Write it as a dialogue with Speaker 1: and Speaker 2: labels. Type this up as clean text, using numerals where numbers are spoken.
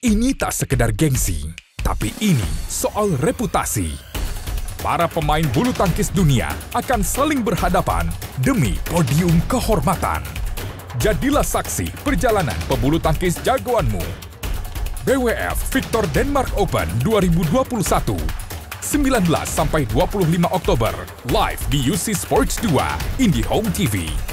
Speaker 1: Ini tak sekedar gengsi, tapi ini soal reputasi. Para pemain bulu tangkis dunia akan saling berhadapan demi podium kehormatan. Jadilah saksi perjalanan pebulu tangkis jagoanmu. BWF Victor Denmark Open 2021, 19–25 Oktober, live di UC Sports 2, IndiHome TV.